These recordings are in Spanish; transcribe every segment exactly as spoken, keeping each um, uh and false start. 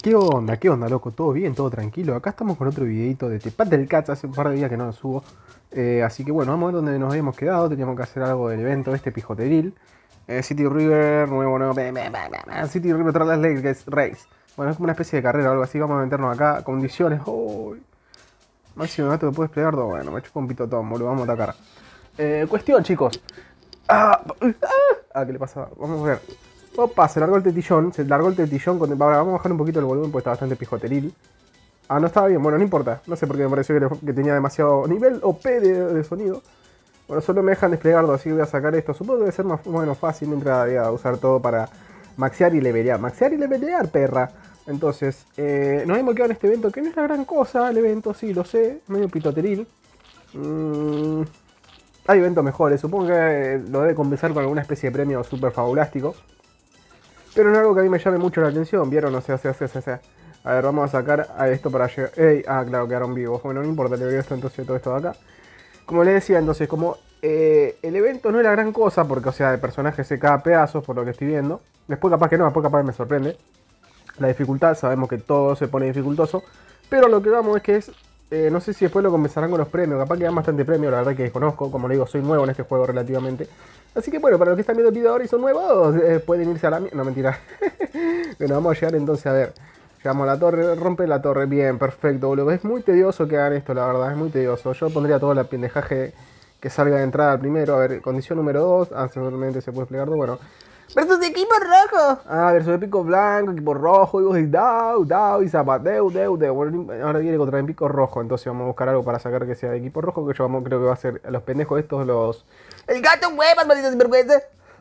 ¿Qué onda? ¿Qué onda, loco? ¿Todo bien? ¿Todo tranquilo? Acá estamos con otro videito de Tepat del Cats. Hace un par de días que no lo subo. Eh, así que bueno, vamos a ver dónde nos habíamos quedado. Teníamos que hacer algo del evento este pijoteril. Eh, City River, nuevo, nuevo. City River Trail Race. Bueno, es como una especie de carrera o algo así. Vamos a meternos acá. Condiciones. Oh, máximo gato que puedes plegar. Bueno, me chupo un pitotón, boludo. Vamos a atacar. Eh, cuestión, chicos. Ah, ah, ¿qué le pasa? Vamos a ver. Opa, se largó el tetillón, se largó el tetillón. Con... Ahora vamos a bajar un poquito el volumen porque está bastante pijoteril. Ah, no estaba bien, bueno, no importa. No sé por qué me pareció que, que tenía demasiado nivel O P de, de sonido. Bueno, solo me dejan desplegarlo, así que voy a sacar esto. Supongo que debe ser más bueno, fácil mientras voy a usar todo para maxear y levelear. Maxear y levelear, perra. Entonces, eh, nos hemos quedado en este evento que no es la gran cosa. El evento, sí, lo sé, medio pitoteril. Mm, hay eventos mejores, supongo que lo debe compensar con alguna especie de premio super fabulástico. Pero no es algo que a mí me llame mucho la atención, ¿vieron? O sea, o sea, o sea, o sea. A ver, vamos a sacar a esto para llegar... ¡Ey! Ah, claro, quedaron vivos. Bueno, no importa, le doy esto entonces todo esto de acá. Como les decía, entonces, como eh, el evento no es la gran cosa, porque, o sea, el personaje se cae a pedazos por lo que estoy viendo. Después capaz que no, después capaz que me sorprende. La dificultad, sabemos que todo se pone dificultoso. Pero lo que vamos es que es... Eh, no sé si después lo compensarán con los premios. Capaz que dan bastante premio, la verdad que desconozco. Como le digo, soy nuevo en este juego relativamente. Así que bueno, para los que están viendo el video ahora y son nuevos, eh, pueden irse a la... No, mentira. Bueno, vamos a llegar entonces a ver. Llegamos a la torre, rompe la torre. Bien, perfecto, boludo. Es muy tedioso que hagan esto, la verdad. Es muy tedioso. Yo pondría todo el pendejaje que salga de entrada primero. A ver, condición número dos. Ah, seguramente se puede plegar. Bueno. Versus equipo rojo. Ah, versus equipo blanco, equipo rojo. Y Dau, Dau y Zapateu, Deu, Deu. Bueno, ahora viene contra el pico rojo. Entonces vamos a buscar algo para sacar que sea de equipo rojo. Que yo vamos, creo que va a ser a los pendejos estos, los... ¡El gato huevas, maldito sinvergüenza!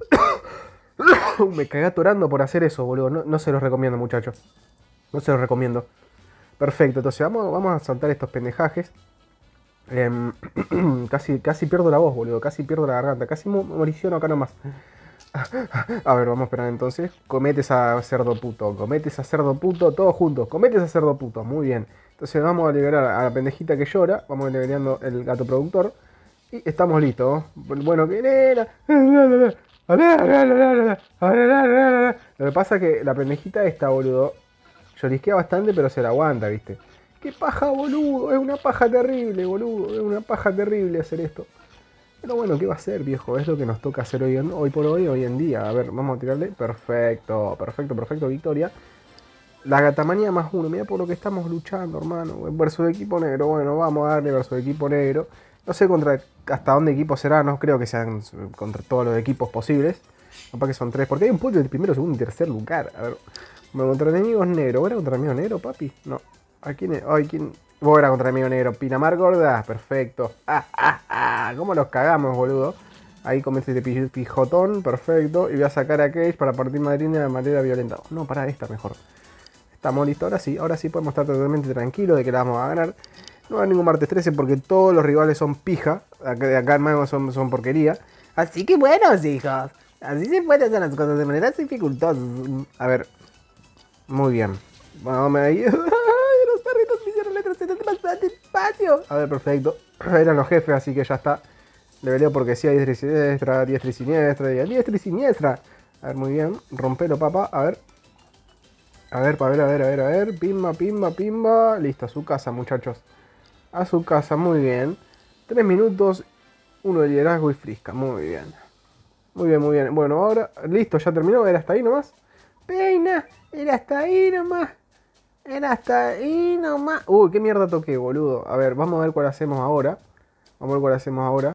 Me cagué atorando por hacer eso, boludo. No, no se los recomiendo, muchachos. No se los recomiendo. Perfecto, entonces vamos, vamos a saltar estos pendejajes. Eh, casi, casi pierdo la voz, boludo. Casi pierdo la garganta. Casi moriciono acá nomás. A ver, vamos a esperar entonces. Comete esa cerdo puto. Comete esa cerdo puto. Todos juntos. Comete esa cerdo puto. Muy bien. Entonces vamos a liberar a la pendejita que llora. Vamos liberando el gato productor. Y estamos listos. Bueno, que era. Lo que pasa es que la pendejita esta, boludo, llorisquea bastante, pero se la aguanta, ¿viste? ¡Qué paja, boludo! Es una paja terrible, boludo. Es una paja terrible hacer esto. Pero bueno, ¿qué va a ser, viejo? Es lo que nos toca hacer hoy, en, hoy por hoy, hoy en día. A ver, vamos a tirarle. Perfecto, perfecto, perfecto, victoria. La gatamanía más uno. Mira por lo que estamos luchando, hermano. Versus equipo negro. Bueno, vamos a darle versus equipo negro. No sé contra hasta dónde equipo será. No creo que sean contra todos los equipos posibles. Capaz que son tres. Porque hay un podio del primero, segundo y tercer lugar. A ver. Bueno, contra enemigos negros. ¿Era contra enemigos negros, papi? No. ¿A quién es? Ay, ¿quién? Vos era contra enemigo negro. Pinamar gorda. Perfecto. Ah, ah, ah. ¿Cómo los cagamos, boludo? Ahí comienza este pijotón. Perfecto. Y voy a sacar a Cage para partir madrina de manera violenta. No, para esta mejor. Estamos listos. Ahora sí. Ahora sí podemos estar totalmente tranquilos de que la vamos a ganar. No hay ningún martes trece porque todos los rivales son pija. Acá, de acá en Mago son, son porquería. Así que buenos, hijos. Así se pueden hacer las cosas de manera dificultosas. A ver. Muy bien. Vamos ahí. Los perritos me hicieron letras bastante espacio. A ver, perfecto. Eran los jefes, así que ya está. Le veleo porque sí, hay diestra y siniestra, diestra y siniestra, diestra y siniestra. A ver, muy bien. Rompelo, papá. A ver. A ver, a ver, a ver, a ver, a ver. Pimba, pimba, pimba. Listo, a su casa, muchachos. A su casa, muy bien. Tres minutos, uno de liderazgo y frisca. Muy bien. Muy bien, muy bien. Bueno, ahora, listo, ya terminó. Era hasta ahí nomás. Peina, era hasta ahí nomás. Era hasta ahí nomás. Uy, qué mierda toqué, boludo. A ver, vamos a ver cuál hacemos ahora. Vamos a ver cuál hacemos ahora.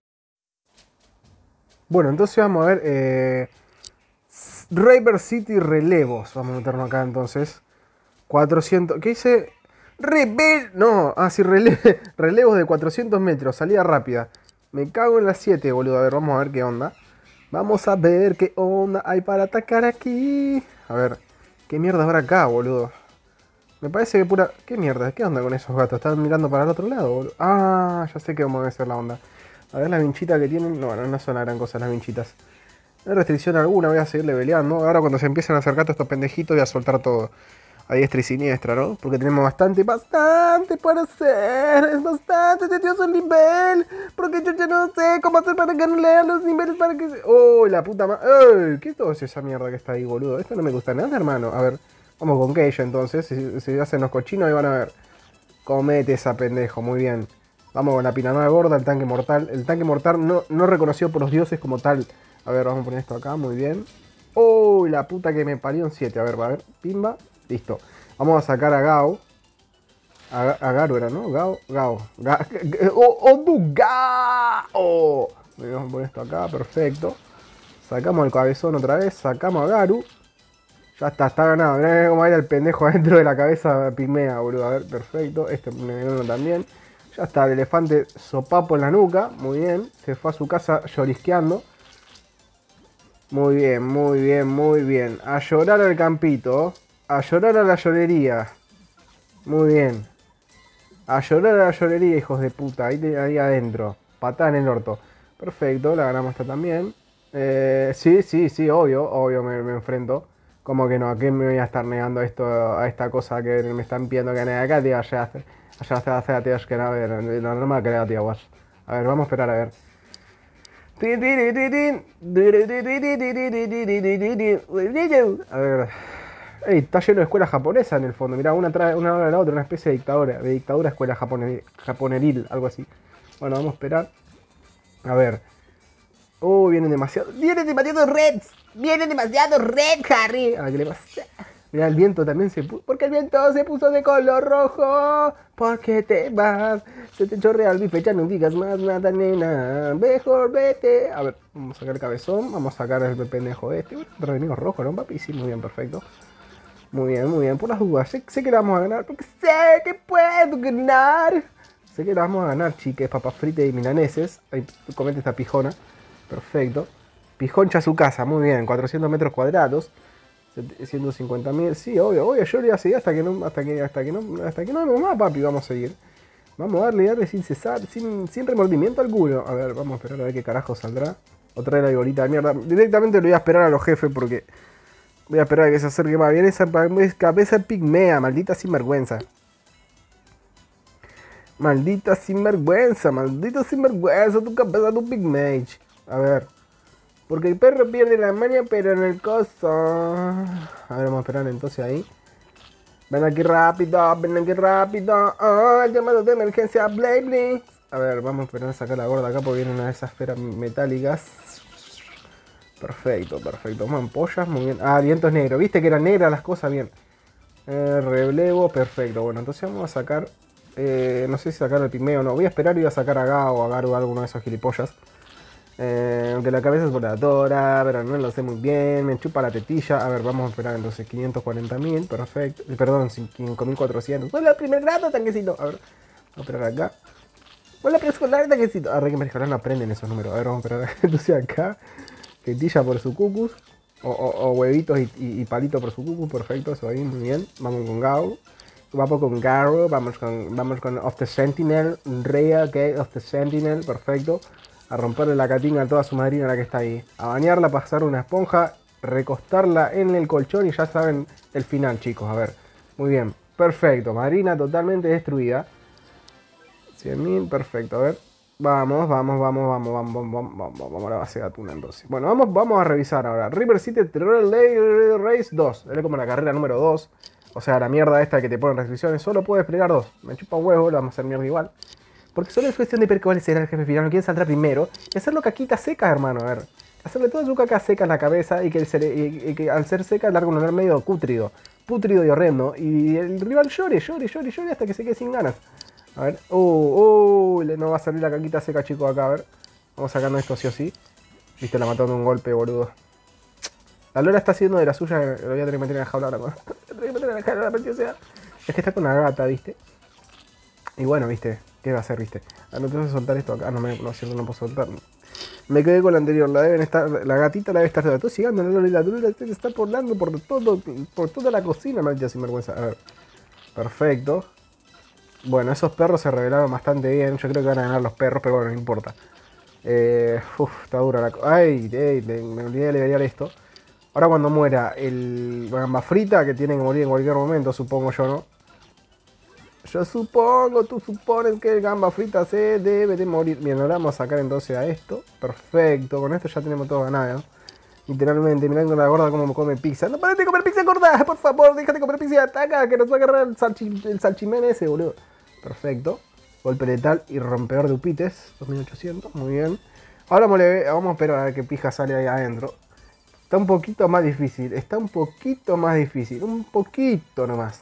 Bueno, entonces vamos a ver. Eh, River City relevos. Vamos a meternos acá entonces. cuatrocientos. ¿Qué dice? Rebel. No, ah, sí, rele relevos de cuatrocientos metros. Salida rápida. Me cago en las siete, boludo. A ver, vamos a ver qué onda. Vamos a ver qué onda hay para atacar aquí. A ver, qué mierda habrá acá, boludo. Me parece que pura... ¿Qué mierda? ¿Qué onda con esos gatos? Están mirando para el otro lado, boludo. Ah, ya sé que vamos a hacer la onda. A ver la vinchita que tienen. No, no son la gran cosa las vinchitas. No hay restricción alguna, voy a seguir leveleando. Ahora cuando se empiecen a acercar todos estos pendejitos voy a soltar todo. A diestra y siniestra, ¿no? Porque tenemos bastante, bastante para hacer. Es bastante tedioso el nivel. Porque yo ya no sé cómo hacer para que no lean los niveles para que... ¡Oh, la puta madre! ¡Ey! ¿Qué todo es esa mierda que está ahí, boludo? Esto no me gusta nada, hermano. A ver, Vamos con Keisha entonces. Si, si hacen los cochinos ahí van a ver. Comete esa pendejo, muy bien. Vamos con la pinamada gorda, el tanque mortal. El tanque mortal no, no reconocido por los dioses como tal. A ver, vamos a poner esto acá, muy bien. ¡Oh! La puta que me parió en siete. A ver, va a ver. Pimba. Listo. Vamos a sacar a Gao. A, a Garu era, ¿no? Gao. Gao. Ga, ¡Oh! ¡Oh! ¡Du! ¡Gao! Vamos a poner esto acá, perfecto. Sacamos el cabezón otra vez. Sacamos a Garu. Ya está, está ganado. Mirá cómo era el pendejo adentro de la cabeza pigmea, boludo. A ver, perfecto. Este veneno también. Ya está, el elefante sopapo en la nuca. Muy bien. Se fue a su casa llorisqueando. Muy bien, muy bien, muy bien. A llorar al campito. A llorar a la llorería. Muy bien. A llorar a la llorería, hijos de puta. Ahí, ahí adentro. Patada en el orto. Perfecto, la ganamos esta también. Eh, sí, sí, sí, obvio. Obvio me, me enfrento. Como que no, ¿a qué me voy a estar negando esto, a esta cosa que me están pidiendo que negue acá, tío? Allá hace, allá hace, hace, tío, es que no, a ver, lo normal que le da, tío, guas. A ver, vamos a esperar a ver. A ver. Ey, está lleno de escuelas japonesas en el fondo. Mirá, una trae una de la otra, una especie de dictadura, de dictadura escuela japoner, japoneril, algo así. Bueno, vamos a esperar. A ver. Oh, vienen demasiado. ¡Vienen demasiados reds! ¡Vienen demasiados reds, Harry! A ver, ¿qué le pasa? Mira, el viento también se puso. ¿Por qué el viento se puso de color rojo? ¿Por qué te vas? Se te chorrea el bife, ya no digas más nada, nena. Mejor vete. A ver, vamos a sacar el cabezón. Vamos a sacar el pendejo este. Otro enemigo rojo, ¿no, papi? Sí, muy bien, perfecto. Muy bien, muy bien. Por las dudas, sé, sé que la vamos a ganar. Porque sé que puedo ganar. Sé que la vamos a ganar, chiques, papas fritas y milaneses. Ahí, comete esta pijona. Perfecto. Pijoncha a su casa, muy bien. cuatrocientos metros cuadrados. ciento cincuenta mil. Sí, obvio, obvio. Yo le voy a seguir hasta que no, hasta que, hasta que no, hasta que no vemos más, papi. Vamos a seguir. Vamos a darle, darle sin cesar, sin, sin remordimiento alguno. A ver, vamos a esperar a ver qué carajo saldrá. Otra vez la bolita de mierda. Directamente le voy a esperar a los jefes porque voy a esperar a que se acerque más bien esa cabeza pigmea, maldita sinvergüenza. Maldita sinvergüenza, maldita sinvergüenza, tu cabeza, tu pigmage. A ver. Porque el perro pierde la maña, pero en el coso. A ver, vamos a esperar entonces ahí. Ven aquí rápido, ven aquí rápido. Oh, llamado de emergencia, Blade Blitz. A ver, vamos a esperar a sacar la gorda acá porque viene una de esas esferas metálicas. Perfecto, perfecto. Vamos en pollas, muy bien. Ah, vientos negros. Viste que eran negras las cosas, bien. Eh, relevo, perfecto. Bueno, entonces vamos a sacar. Eh, no sé si sacar el pigmeo o no. Voy a esperar y voy a sacar a Gao o a Garu, alguno de esos gilipollas. Eh, aunque la cabeza es voladora, pero no lo sé muy bien. Me chupa la tetilla. A ver, vamos a esperar entonces. quinientos cuarenta mil, perfecto. Eh, perdón, cinco mil cuatrocientos. Hola, primer grado, tanquecito. A ver, vamos a esperar acá. Hola, preescolar, tanquecito. Ah, re que preescolar no aprenden esos números. A ver, vamos a esperar entonces acá. Tetilla por su cucus. O, o, o huevitos y, y, y palito por su cucus. Perfecto, eso ahí, muy bien. Vamos con Gao. Vamos con Garo. Vamos con, vamos con Of the Sentinel. Rea, ok, Of the Sentinel. Perfecto. A romperle la catinga a toda su madrina la que está ahí. A bañarla, pasar una esponja, recostarla en el colchón y ya saben el final, chicos. A ver, muy bien, perfecto. Madrina totalmente destruida. cien mil, perfecto. A ver, vamos, vamos, vamos, vamos, vamos, vamos, vamos, vamos, vamos a la base de atún entonces. Bueno, vamos, vamos a revisar ahora. River City Relay Race dos. Es como la carrera número dos. O sea, la mierda esta que te ponen restricciones. Solo puedo desplegar dos. Me chupa un huevo, lo vamos a hacer mierda igual. Porque solo es cuestión de ver cuál será el jefe final, quién saldrá primero. Y hacerlo caquita seca, hermano, a ver. Hacerle toda su caca seca en la cabeza y que, el y, y que al ser seca larga un olor medio cútrido. Pútrido y horrendo. Y el rival llore, llore, llore, llore hasta que se quede sin ganas. A ver. Uh, uh, no va a salir la caquita seca, chicos, acá, a ver. Vamos sacando esto sí o sí. Viste, la mató de un golpe, boludo. La Lola está haciendo de la suya, lo voy a tener que meter en la jaula ahora. Lo voy a tener que meter en la jaula, o sea. Es que está con una gata, viste. Y bueno, viste. ¿Qué va a hacer, viste? Ah, no tengo que soltar esto acá. No, me, no, cierto, no puedo soltar. Me quedé con la anterior. La deben estar, la gatita la debe estar tosigando. La Lola, la Lola se está porlando por todo, por toda la cocina, maldita sinvergüenza. A ver. Perfecto. Bueno, esos perros se revelaron bastante bien. Yo creo que van a ganar los perros, pero bueno, no importa. Eh, uf, está dura la cosa. Ay, ay, me olvidé de liberar esto. Ahora cuando muera el gamba frita, que tiene que morir en cualquier momento, supongo yo, ¿no? Yo supongo, tú supones que el gamba frita se debe de morir. Bien, ahora vamos a sacar entonces a esto. Perfecto, con esto ya tenemos todo ganado, ¿no? Literalmente, mirando la gorda como come pizza. ¡No parate de comer pizza, gorda! Por favor, déjate de comer pizza y ataca, que nos va a agarrar el, salchi, el salchimén ese, boludo. Perfecto. Golpe letal y rompedor de upites. dos mil ochocientos, muy bien. Ahora vamos a, vamos a esperar a ver qué pija sale ahí adentro. Está un poquito más difícil, está un poquito más difícil. Un poquito nomás.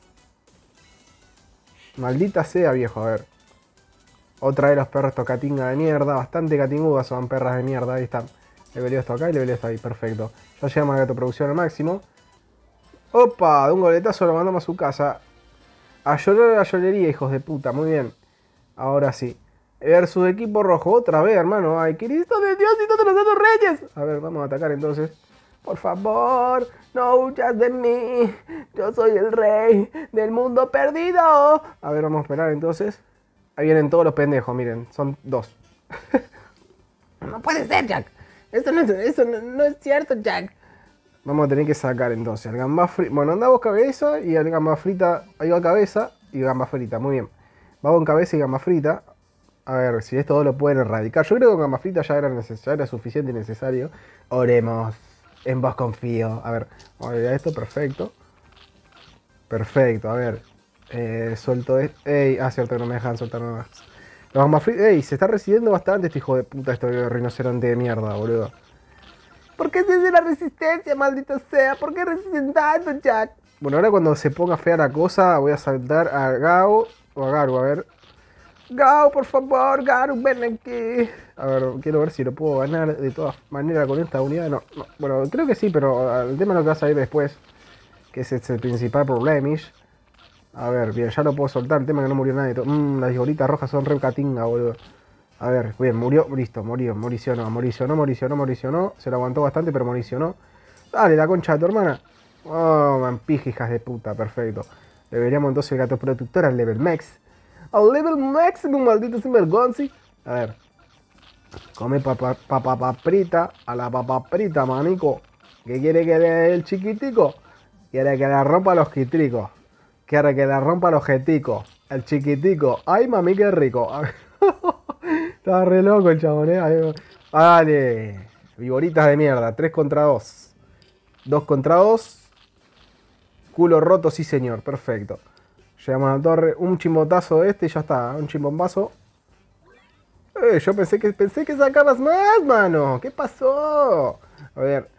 Maldita sea, viejo, a ver. Otra de los perros tocatinga de mierda. Bastante catingudas son perras de mierda, ahí están. Leveleo esto acá y leveleo esto ahí, perfecto. Ya llegamos a la producción al máximo. Opa, de un goletazo lo mandamos a su casa. A llorar a la llorería, hijos de puta, muy bien. Ahora sí. Versus equipo rojo, otra vez, hermano. Ay, Cristo de Dios y todos los otros reyes. A ver, vamos a atacar entonces. Por favor, no huyas de mí. Yo soy el rey del mundo perdido. A ver, vamos a esperar entonces. Ahí vienen todos los pendejos, miren, son dos. No puede ser, Jack. Eso no es, eso no, no es cierto, Jack. Vamos a tener que sacar entonces el gamba frita. Bueno, andamos cabeza y el gamba frita. Ahí va cabeza y gamba frita. Muy bien. Vamos con cabeza y gamba frita. A ver si esto lo pueden erradicar. Yo creo que con gamba frita ya era, ya era suficiente y necesario. Oremos. En vos confío. A ver, vamos a ver esto. Perfecto. Perfecto. A ver. Eh, suelto esto. Ey, ah, cierto que no me dejan soltar nada más. Los gamba fritas. Ey, se está resistiendo bastante este hijo de puta. Este rinoceronte de mierda, boludo. ¿Por qué se hace la resistencia, maldita sea? ¿Por qué resisten tanto, Jack? Bueno, ahora cuando se ponga fea la cosa, voy a saltar a Gao o a Garu, a ver. Gao, por favor, Garu, ven aquí. A ver, quiero ver si lo puedo ganar de todas maneras con esta unidad. No, no. Bueno, creo que sí, pero el tema es lo que va a salir después. Que ese es el principal problemish. A ver, bien, ya lo puedo soltar. El tema es que no murió nadie. Mmm, las bolitas rojas son re catinga, boludo. A ver, bien, murió, listo, murió, moricionó, moricionó, moricionó, moricionó. Se lo aguantó bastante, pero moricionó. Dale, la concha de tu hermana. Oh, mampija, hijas de puta, perfecto. Deberíamos entonces el gato protector al level max. Al level máximo, maldito sinvergonzi. A ver. Come papa, papa paprita, a la papa frita, manico. ¿Qué quiere que le dé el chiquitico? Quiere que le rompa los quitricos. Quiere que le rompa los jeticos. El chiquitico. Ay, mami, qué rico. A ver. Estaba re loco el chabón, eh. Dale. Viboritas de mierda. tres contra dos. dos contra dos. Culo roto, sí señor. Perfecto. Llegamos a la torre. Un chimbotazo de este y ya está. Un chimbombazo. Eh, yo pensé que pensé que sacabas más, mano. ¿Qué pasó? A ver.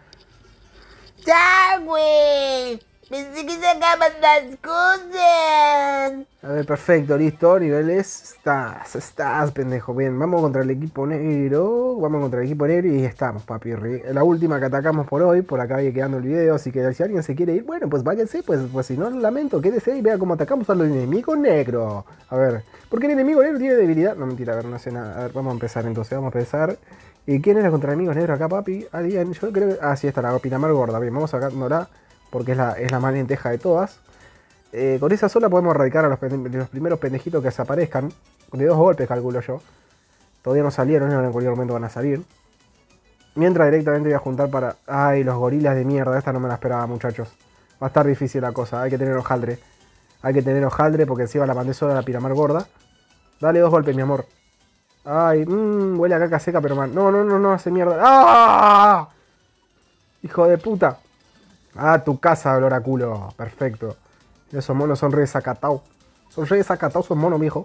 ¡Ya, güey! Pensé que sacabas las cosas. A ver, perfecto, listo, niveles, estás, estás, pendejo. Bien, vamos contra el equipo negro, vamos contra el equipo negro y estamos, papi. La última que atacamos por hoy, por acá viene quedando el video, así que si alguien se quiere ir, bueno, pues váyanse, pues, pues si no, lamento, quédese y vea cómo atacamos al enemigo negro. A ver, ¿por qué el enemigo negro tiene debilidad? No, mentira, a ver, no sé nada. A ver, vamos a empezar entonces, vamos a empezar. ¿Y quién era contra enemigos negros acá, papi? Alguien, yo creo que... Ah, sí, está la Pinamar gorda, bien, vamos sacándola, porque es la, es la más lenteja de todas. Eh, con esa sola podemos erradicar a los, los primeros pendejitos que desaparezcan. De dos golpes, calculo yo. Todavía no salieron, en cualquier momento van a salir. Mientras directamente voy a juntar para... Ay, los gorilas de mierda. Esta no me la esperaba, muchachos. Va a estar difícil la cosa. Hay que tener hojaldre. Hay que tener hojaldre porque encima la mandé sola a la Pinamar gorda. Dale dos golpes, mi amor. Ay, mmm, huele a caca seca, pero mal. No, no, no, no, hace mierda. ¡Ah! Hijo de puta. Ah, tu casa, olor a culo. Perfecto. Esos monos son re desacatados. Son re desacatados, son monos, viejo.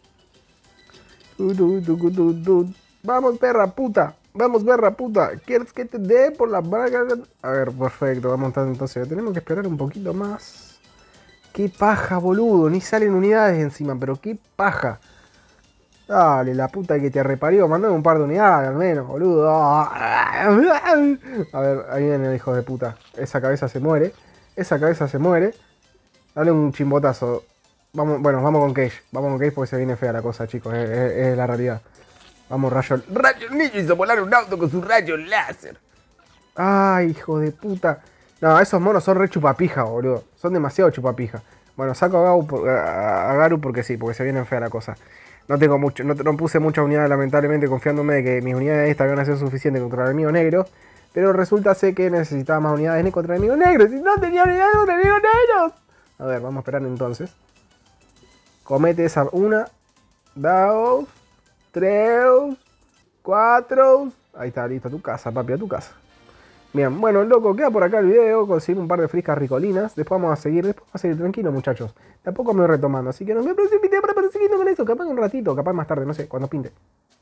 Vamos, perra puta. Vamos, perra puta. ¿Quieres que te dé por la braga? A ver, perfecto. Vamos entonces. Tenemos que esperar un poquito más. Qué paja, boludo. Ni salen unidades encima, pero qué paja. Dale, la puta que te reparió. Mandame un par de unidades al menos, boludo. A ver, ahí viene el hijo de puta. Esa cabeza se muere. Esa cabeza se muere. Dale un chimbotazo. Vamos, bueno, vamos con Cage. Vamos con Cage porque se viene fea la cosa, chicos. Es, es, es la realidad. Vamos, rayo. Rayo Niño hizo volar un auto con su rayo láser. Ay, hijo de puta. No, esos monos son re chupapija, boludo. Son demasiado chupapija. Bueno, saco a, Garu, por, a, a Garu porque sí, porque se viene fea la cosa. No tengo mucho, no, no puse muchas unidades, lamentablemente, confiándome de que mis unidades estas van a ser suficientes contra el enemigo negro. Pero resulta ser que necesitaba más unidades contra enemigos negros. Y no tenía unidades contra enemigos negros. A ver, vamos a esperar entonces. Comete esa una, dos, tres, cuatro. Ahí está, listo, a tu casa, papi, a tu casa. Bien, bueno, loco, queda por acá el video. Conseguir un par de friscas ricolinas. Después vamos a seguir, después vamos a seguir tranquilo, muchachos. Tampoco me voy retomando, así que no me precipité para seguir con eso. Capaz en un ratito, capaz más tarde, no sé, cuando pinte.